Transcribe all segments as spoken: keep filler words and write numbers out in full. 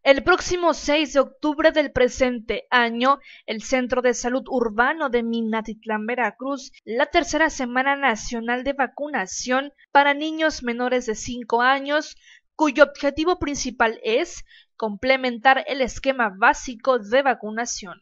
El próximo seis de octubre del presente año, el Centro de Salud Urbano de Minatitlán, Veracruz, la tercera Semana Nacional de Vacunación para niños menores de cinco años, cuyo objetivo principal es complementar el esquema básico de vacunación.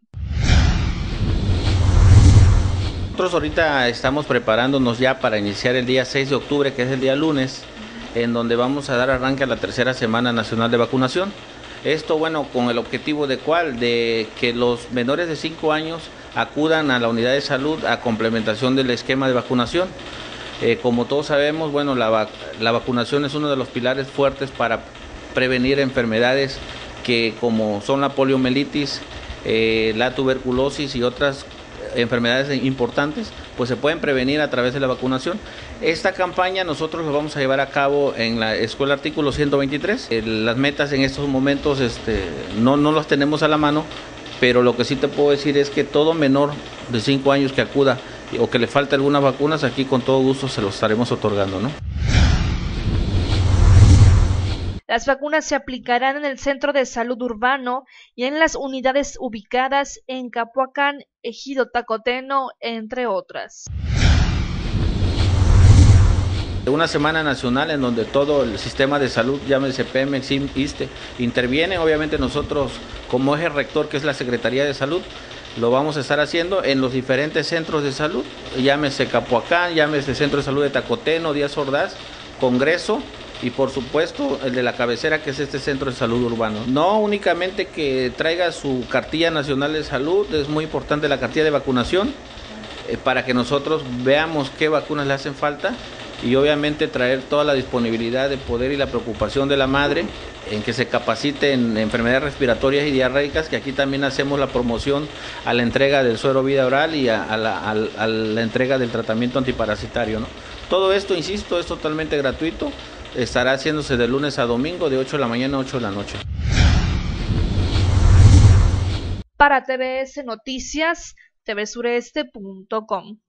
Nosotros ahorita estamos preparándonos ya para iniciar el día seis de octubre, que es el día lunes, en donde vamos a dar arranque a la tercera Semana Nacional de Vacunación. Esto, bueno, con el objetivo de cuál, de que los menores de cinco años acudan a la unidad de salud a complementación del esquema de vacunación. Eh, como todos sabemos, bueno, la, vac la vacunación es uno de los pilares fuertes para prevenir enfermedades que como son la poliomielitis, eh, la tuberculosis y otras enfermedades importantes, pues se pueden prevenir a través de la vacunación. Esta campaña nosotros lo vamos a llevar a cabo en la Escuela Artículo ciento veintitrés. Eh, las metas en estos momentos este, no, no las tenemos a la mano, pero lo que sí te puedo decir es que todo menor de cinco años que acuda o que le falte algunas vacunas, aquí con todo gusto se los estaremos otorgando, ¿no? Las vacunas se aplicarán en el Centro de Salud Urbano y en las unidades ubicadas en Capuacán, Ejido Tacoteno, entre otras. Una semana nacional en donde todo el sistema de salud, llámese Pemex, I M S S, ISSSTE, interviene. Obviamente nosotros como eje rector, que es la Secretaría de Salud, lo vamos a estar haciendo en los diferentes centros de salud, llámese Capuacán, llámese Centro de Salud de Tacoteno, Díaz Ordaz, Congreso, y por supuesto el de la cabecera, que es este Centro de Salud Urbano. No únicamente que traiga su cartilla nacional de salud, es muy importante la cartilla de vacunación, eh, para que nosotros veamos qué vacunas le hacen falta, y obviamente traer toda la disponibilidad de poder y la preocupación de la madre en que se capacite en enfermedades respiratorias y diarreicas, que aquí también hacemos la promoción a la entrega del suero vida oral y a, a, la, a, a la entrega del tratamiento antiparasitario, ¿no? Todo esto, insisto, es totalmente gratuito. Estará haciéndose de lunes a domingo de ocho de la mañana a ocho de la noche. Para T V S Noticias, T V Sureste punto com.